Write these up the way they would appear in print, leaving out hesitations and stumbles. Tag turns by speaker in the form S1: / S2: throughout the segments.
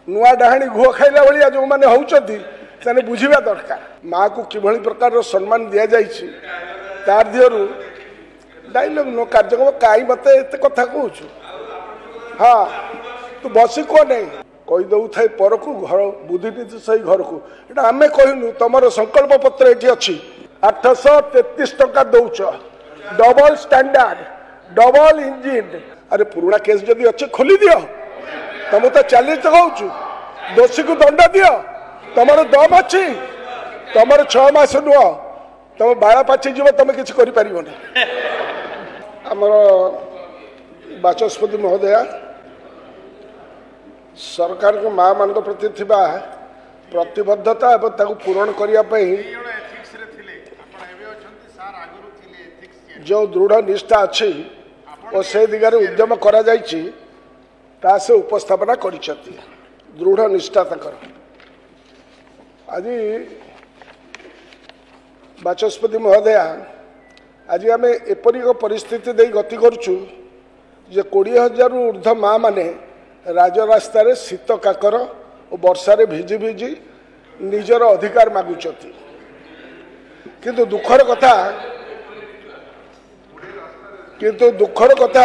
S1: नुआ डाहाणी घुह खाइला भाया जो मैंने होती से बुझा दरकार माँ को किभली प्रकार सम्मान दि जाइए तार दिहरु डायलॉग नो कार्यक्रम कहीं मत एत कथा कहूँ हाँ तू बसी कह नहीं कही दौ थे पर को घर बुद्धिनीति सही घर को ये आम कहनु तुम संकल्प पत्र ये अच्छी 833 टका दौच डबल स्टैंडर्ड डबल इंजिन अरे पुराना केस जदि अच्छे खोली दियो तुम तो 40 कहूँ दोषी को दंड दियो तुम दम अच्छी तुम 6 मास नुह तुम बाला पाची जीव तुम किसी कर आमर बाचस्पति महोदया सरकार को माँ मान प्रति थिबा प्रतिबद्धता एवं पूरण करने जो दृढ़ निष्ठा अच्छी और से दिगार उद्यम करा से उपस्थापना कर दृढ़ निष्ठा तक आज बाचस्पति महोदया आज आम एपरी एक परिस्थिति दे गति करुचु जे 20,000 ऊर्ध्व माँ माने राजरास्त शीत काकर और वर्षा भिजी भिजी निजर अधिकार मागुंट किंतु दुखर कथा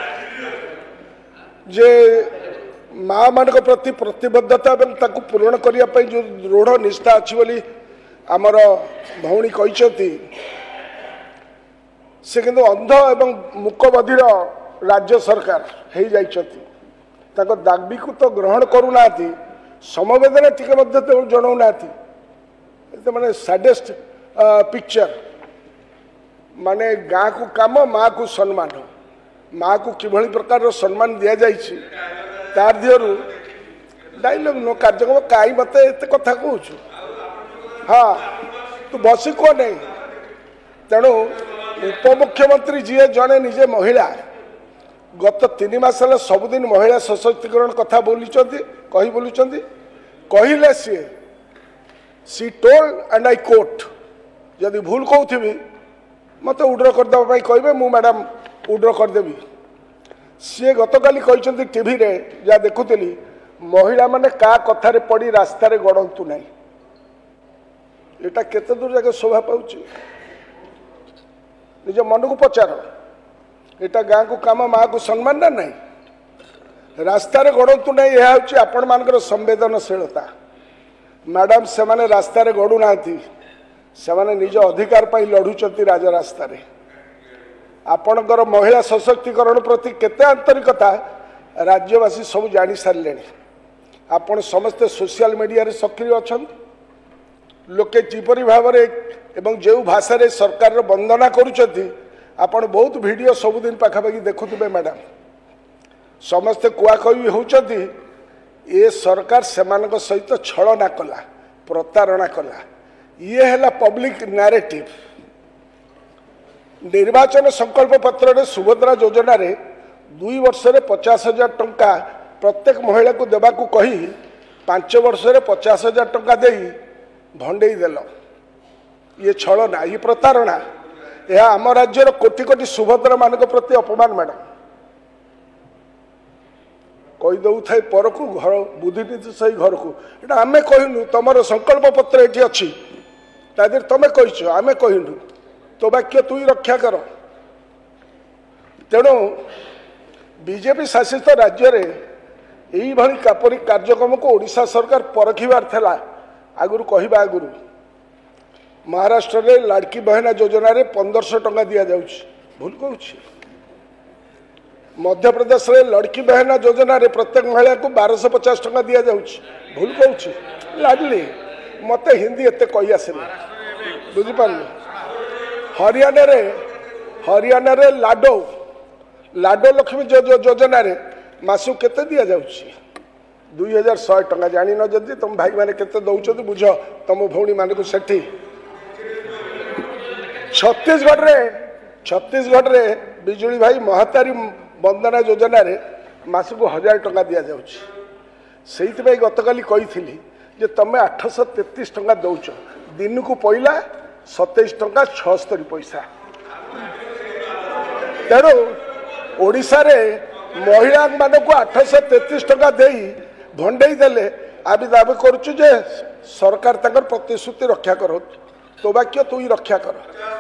S1: जे माँ मान प्रति प्रतिबद्धता पूरण करने जो दृढ़ निष्ठा अच्छी बोली आमर भौणी कहते से किंतु अंध एवं मूकबधिर राज्य सरकार हो जाती दाबी को तो ग्रहण करूना समवेदना टिके जनाऊना माने सैडेस्ट पिक्चर माने गाँ को काम माँ को सम्मान माँ को किभली प्रकार सम्मान दि जाइए तार दिहरु डायलॉग नो कार्यक्रम कहीं मत एत कथा कहूँ हाँ तू बसी कह नहीं तेणु उपमुख्यमंत्री जी जड़े निजे महिला गत 3 मास सबुदिन महिला सशक्तिकरण कथा बोलुंट कहले she told and I quote जदि भूल कहूथी मत उड्र करदे कहे मु मैडम उड्र करदेवी सी गतकाली कहते टीवी रे जहाँ देखुली महिला माने का कथार पड़ी रास्तार गड़तु ना यहाँ केते दूर जाके शोभा पाऊँ निज मन को पचार यहाँ गाँ को काम माँ को सम्मान ना नहीं रास्तार गड़तु ना यह हूँ आपण मान संवेदनशीलता मैडम से माने रास्तार गड़ू ना से निज अधिकार पर लड़ुंट राजरास्त आपणकर महिला सशक्तिकरण प्रति केते आंतरिकता राज्यवासी सब जानी सारे आपण समस्ते सोशल मीडिया सक्रिय अच्छा लोके जीपरी भाव एवं जो भाषा सरकार वंदना करुँच आपण बहुत वीडियो सबुदिन पाखापाखि देखुवे मैडम समस्ते कुआकई होती ये सरकार से सहित छलना कला प्रतारणा कला ये है पब्लिक नैरेटिव निर्वाचन संकल्प पत्र सुभद्रा योजना रे 2 वर्ष 50,000 टंका प्रत्येक महिला को देवा को कही 5 वर्ष 50,000 टंका दे भंडई देल ये छलना ये प्रतारणा यह आम राज्यर कोटि कोटि सुभद्रा मान प्रति अपमान मैडम कही दौ थे पर को घर बुद्धिनीति सही घर को ये आम कहनु तुम संकल्प पत्र ये अच्छी तादेर तुम कह आम कहनु तो वाक्य तु रक्षा कर तेणु बीजेपी शासित राज्य रे यही कापरी कार्यक्रम को ओडिशा सरकार परखिबार थिला आगुरु कहबा आगुरु महाराष्ट्र रे लाड़की बहना योजना रे 1500 टंका दिया जाउछि भूल कहूँ मध्य प्रदेश रे लड़की बहना योजना रे प्रत्येक महिला को 1250 टंका दिया जाउछि भूल कहूँ लाडली मत हिंदी एते कही आसेना बुझिपार हरियाणा रे लाडो लक्ष्मी योजना रे मासु केते दिया जाउछि 2100 टंका जानी न जदि तुम भाई माने केते दउछत बुझ तुम भौणी मान को सेठी छत्तीसगढ़ रे बिजुली भाई महातारी वंदना योजना रे मासको 1000 टंका दि जाउछि सेइतबे गतकाली कही जे तमे 833 टंका दउछ दिन को पइला 27 टंका 76 पैसा तेणु ओडिशा रे महिला मान को 833 टंका देई भंडई देले आम दाबी करुचु जे सरकार तक प्रतिश्रुति रक्षा कर तो वाक्य तु रक्षा कर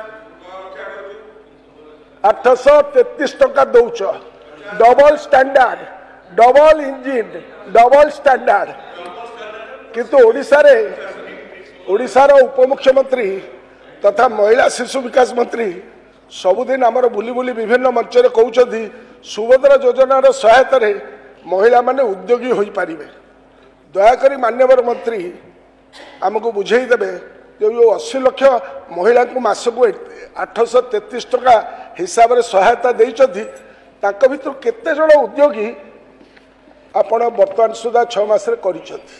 S1: 833 टका दौच double standard double engine double standard किंतु ओडिशार उपमुख्यमंत्री तथा महिला शिशु विकास मंत्री सबुदिन आमर बुली बुली विभिन्न मंच में कहते सुभद्रा योजनार सहायता महिला माने उद्योगी हो पारे दयाकोरी मान्यवर मंत्री आमको बुझेदेवे जो 80 लाख महिला को मासक 833 टका हिसाब से सहायता देती भर केते जन उद्योगी आपण बर्तमान सुधा 6 मास कर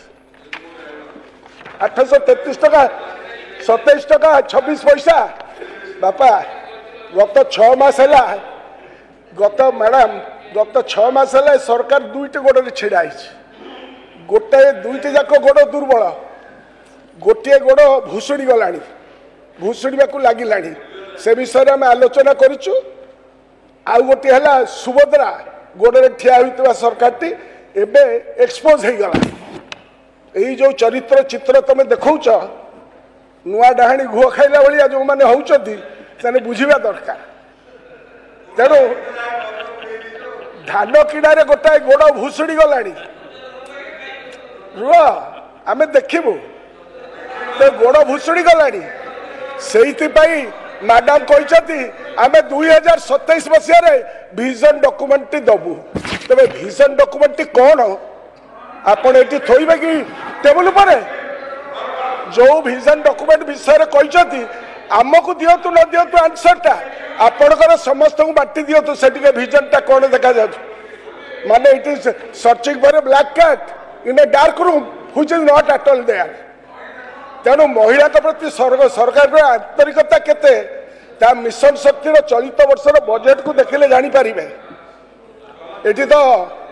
S1: 833 टका 27 टका 26 पैसा बापा गत 6 मास है गत मैडम गत 6 मास है सरकार दुईट गोड़ छिड़ा गोटे दुईट जाक गोड़ दुर्बल गोटे गोड़ भुशुड़ी गला भुशुड़ा लगिला से विषय आम आलोचना करूँ आउ गोटे है सुभद्रा गोड़े ठिया होता सरकार टी एबे एक्सपोज हो गला यही जो चरित्र चित्र तुम देखौ नुआ डाहाणी गुह खाइला भाया जो मैंने होने बुझा दरकार तेणु धान किड़े गोटाए गोड़ भुशुड़ी गला रुह आम देखू तो गोड़ भुशुड़ी गला से मैडम कहते आम 2027 मसीह विजन डॉक्यूमेंट दबू तेरे विजन डॉक्यूमेंट कौन आपण ये थोबे कि टेबुल पर जो विजन डॉक्यूमेंट विषय कहते आमको दिंतु न दिंतु आंसरटा आपणकर समस्त को बांटी दिंतु से विजनटा कौन देखा जा माने it is searching for a black cat in a dark room which is not at all there तेणु महिला प्रति सरकार आंतरिकता केते मिशन शक्तिर चलित वर्षर बजेट को देखिले जानीपर ये तो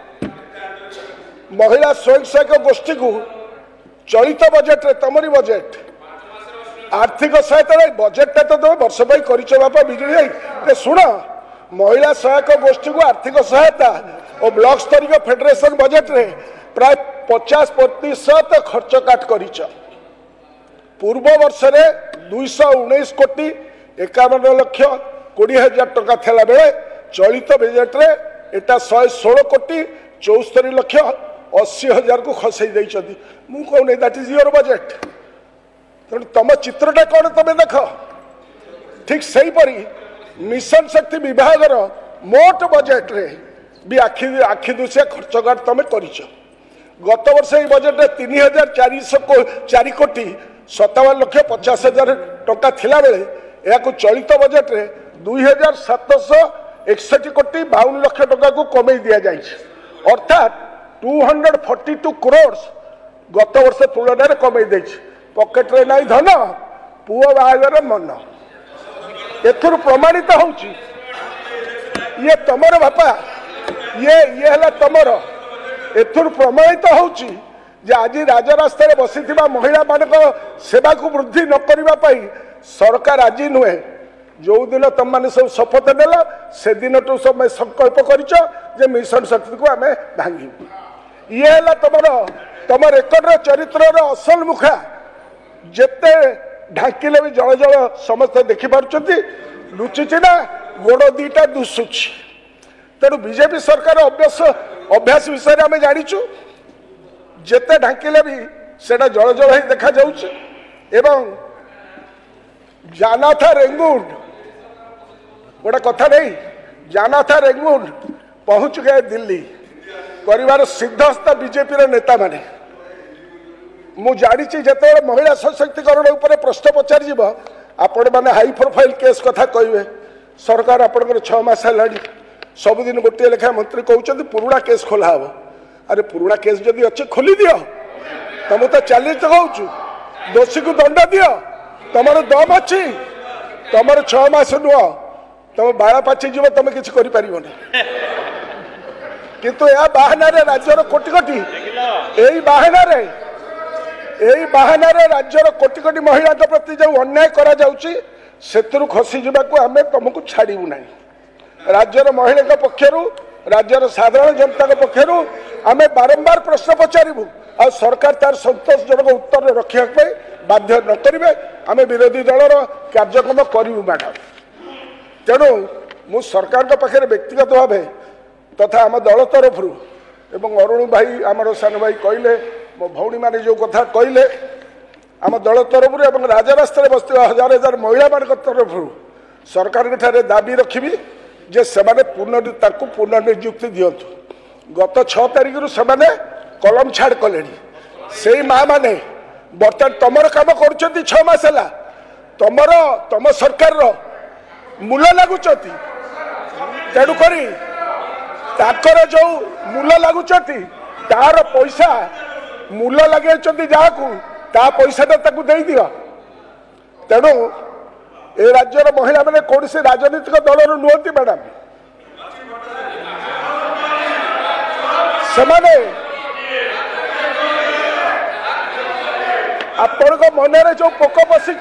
S1: महिला स्वयं सहायक गोष्ठी को चलित बजेट रे तमरी बजेट आर्थिक सहायता बजेटा तो तुम वर्ष कर बापा बिजुली शुण महिला सहायक गोष्ठी को आर्थिक सहायता और ब्लॉक स्तरीय फेडरेशन बजेट रे प्राय 50% खर्च काट कर पूर्व वर्ष रे 219 कोटी 51 लक्ष 20,000 टका थिला बेले चलित बजेट रे एटा 116 कोटी 74 लक्ष 80,000 को खसई देइछथि मु कहने दैट इज योर बजेट तेणु तुम चित्रटा कौन तुम देख ठीक सही परी मिशन शक्ति विभाग मोट बजेट रे भी आखि दुसिया खर्च तुम कर गत वर्ष ये बजेट रे 3,404 कोटी 57 लक्ष 50,000 टका थिला बेले या चलित बजेट रे 2,761 कोटी 52 लक्ष टका को कमे दिया जाए अर्थात 242 करोड़ गत वर्ष तुलन में कमे पकेट रे नहीं धन पुओ बाहागर मन एथुर प्रमाणित होउची ये तमर बापा ये है तमर एथुर प्रमाणित होउची जे आज राजरास्ता रे बसिथिबा महिला मानक सेवा को वृद्धि न करिबा पई सरकार आज नुहे जो दिन तुम मैंने सब शपथ नेल से दिन टू सब संकल्प कर मिशन शक्ति को आम भांगी ये है तुम रेकर्ड चरित्र असल मुखा जेते ढाकिले भी जल जल समस्त देखिपुं लुचि ना गोड़ दीटा दुसुची तेणु बीजेपी सरकार अभ्यास विषय आम जाचु जेते ढाकिले भी सेटा जल जल ही देखा एवं जाना था रेंगुन गोटे कथा नहीं जाना था रेंगुन पहुंच गए दिल्ली परिवार सिद्धस्थ बीजेपी नेता माने मु जानी जिते महिला सशक्तिकरण उपर प्रश्न पचार आपण मैंने हाई प्रोफाइल केस कथा कहे सरकार आपंकर 6 मास है सबुदिन गोटे लेखा मंत्री कहते पुराणा केस खोला हम अरे पुराणा केस जदि अच्छे खोली दियो तुम तो चैलेंज तो कहूँ दोषी को दंड दियो तुम दम अच्छी तुम 6 मास नुह तुम बाड़ा पाची जीव तुम किसी कर किंतु यह बाहाना राज्यर कोटि कोटि यही बाहाना राज्यर कोटि कोटि महिला प्रति जो अन्याय करा जाउची सेतुरु खसी जावाक आम तुमको छाड़ू ना राज्यर महिला पक्षर राज्यर साधारण जनता पक्षर आमे बारंबार प्रश्न पचारू आ सरकार तार संतोषजनक उत्तर रखा बाध्य न करेंगे आम विरोधी दलर कार्यक्रम करूँ मैडम। तेणु मु सरकार पाखे व्यक्तिगत भाव तथा आम दल तरफ एवं अरुण भाई आमर सान भाई कहले मो भौणी मैंने जो कथा कहले आम दल तरफ एवं राजरास्तार बसुवा हजार हजार महिला मान तरफ सरकार दाबी रखी जे सेमाने पुनर्नियुक्ति दिंतु। गत 6 तारिख से कलम छाड़ कले से माँ मैंने बर्तमान तुम कम कर 6 मास है तुम सरकार मूल लगुच तेणुक ताकर जो मूल लगुच तार पैसा मूल लगे जहाँ ता पैसाटा दे दियो। तेणु ए राज्यर महिला मैंने कौन से राजनीतिक दल नुहति मैडम से आपण मन जो पोक पशि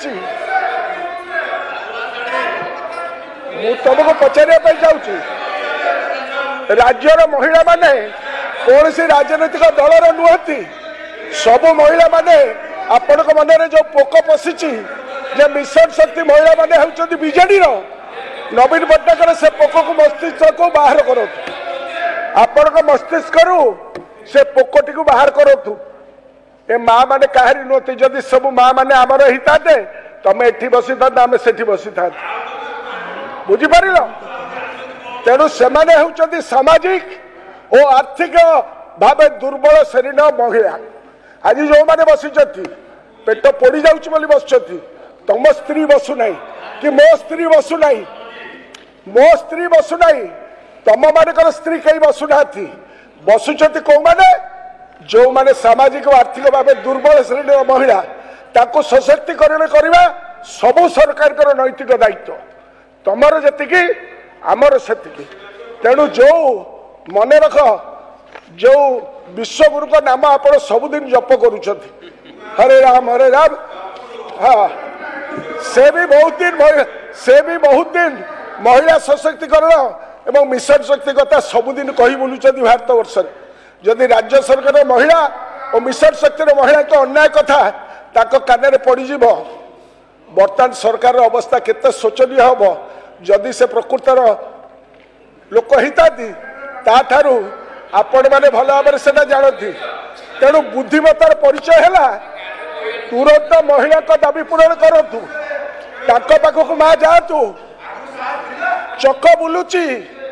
S1: तुमको पचारे जाऊँ राज्यर महिला माने कौन सी राजनीतिक दलर नुहति सबु महिला माने आपण मन जो पोक पशि जे मिशन शक्ति महिला माने होउछन्ति बीजेडी रो नवीन पट्टनायक से पोक को मस्तिष्क को बाहर करो आपण को मस्तिष्क करू से पोकटी को बाहर करो। ए माँ माने काहरी नोती जदि सब माँ माने आमर हिता दे तमे एठी बसी था आमे सेठी बसी था बुझी पारिलो। तेणु सेमाने होउछन्ति सामाजिक और आर्थिक भावे दुर्बल श्रेणी महिला आज जो माने बसिछन्ति पेट पोड़ी जाउछ बोली बसिछन्ति तुम स्त्री बसु नहीं कि मो स्त्री बसु नहीं मो स्त्री बसु नहीं तुम मान स्त्री कहीं बसुना बसुंट कौ मैंने जो मैंने सामाजिक और आर्थिक भाव दुर्बल श्रेणी महिला ताको सशक्तिकरण करवा सबू सरकार नैतिक दायित्व तुमर जी आमर से। तेणु जो मन रख जो विश्वगुरु का नाम आप सबुदिन जप करुँच हरे राम हाँ से भी बहुत दिन महिला सशक्तिकरण एवं मिशन शक्ति कथा सबुदिन कही बुलूँ भारत वर्ष जदि राज्य सरकार महिला और मिशन शक्ति महिला तो अन्याय कथा ताक कान पड़ज बर्तमान सरकार अवस्था केते शोचनीय हम जदि से प्रकृतर लोक हिताती ताठारू आपण मैंने भल भाव से जानती। तेणु बुद्धिमतार परिचय है तुरंत महिला का दाबी पूरण करूँ पाखक माँ जातु चक बुलुची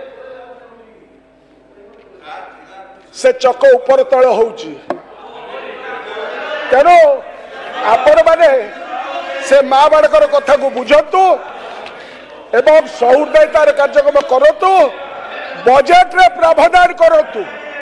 S1: से चक ऊपर तल होउची। तेणु आपण माने से माँ मानकर कथा को बुझतु एवं सहृदयतार कार्यक्रम करतु बजेट रे प्रावधान करतु।